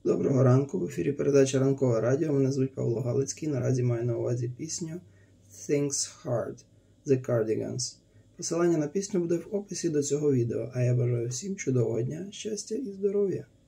Доброго ранку, в ефірі передача «Ранкове радіо». Мене звуть Павло Галицький. Наразі маю на увазі пісню Things Hard The Cardigans. Посилання на пісню буде в описі до цього відео, а я бажаю всім чудового дня, щастя і здоров'я.